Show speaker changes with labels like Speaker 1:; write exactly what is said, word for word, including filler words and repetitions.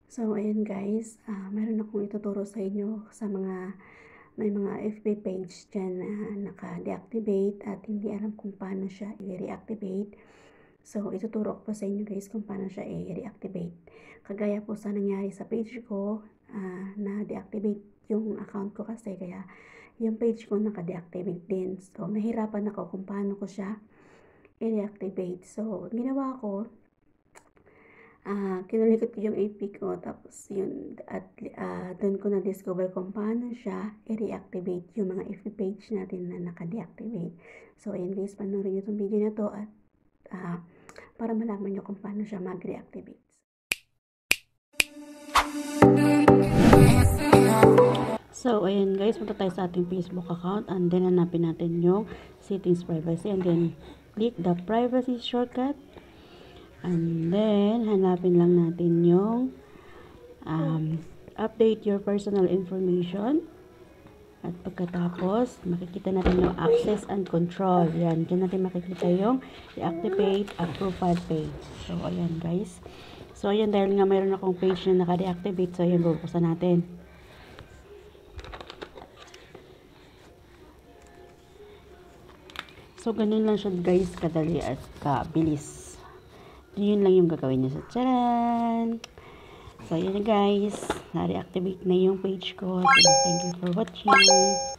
Speaker 1: So, ayan guys, uh, meron akong ituturo sa inyo sa mga may mga F B page dyan na naka-deactivate at hindi alam kung paano siya i-reactivate. So, ituturo ko po sa inyo guys kung paano siya i-reactivate. Kagaya po sa nangyari sa page ko, uh, na deactivate yung account ko kasi kaya yung page ko naka-deactivate din. So, nahirapan ako kung paano ko siya i-reactivate. So, ginawa ko, Uh, kinulikot ko yung A P ko, tapos yun, at uh, doon ko na-discover kung paano siya i-reactivate yung mga F B page natin na naka-deactivate. So, ayan guys, panoorin nyo itong video na to at uh, para malaman nyo kung paano siya mag-reactivate. So, ayan guys, punta tayo sa ating Facebook account and then hanapin natin yung settings privacy and then click the privacy shortcut. And then, hanapin lang natin yung um, update your personal information. At pagkatapos, makikita natin yung access and control. Yan, dyan natin makikita yung deactivate a profile page. So, ayan guys. So, ayan, dahil nga mayroon akong page na naka-deactivate. So, ayan, bubuksan natin. So, ganun lang siya guys, kadali at kabilis. Yun lang yung gagawin nyo sa charan. So, yun na guys. Na-reactivate na yung page ko. Thank you for watching.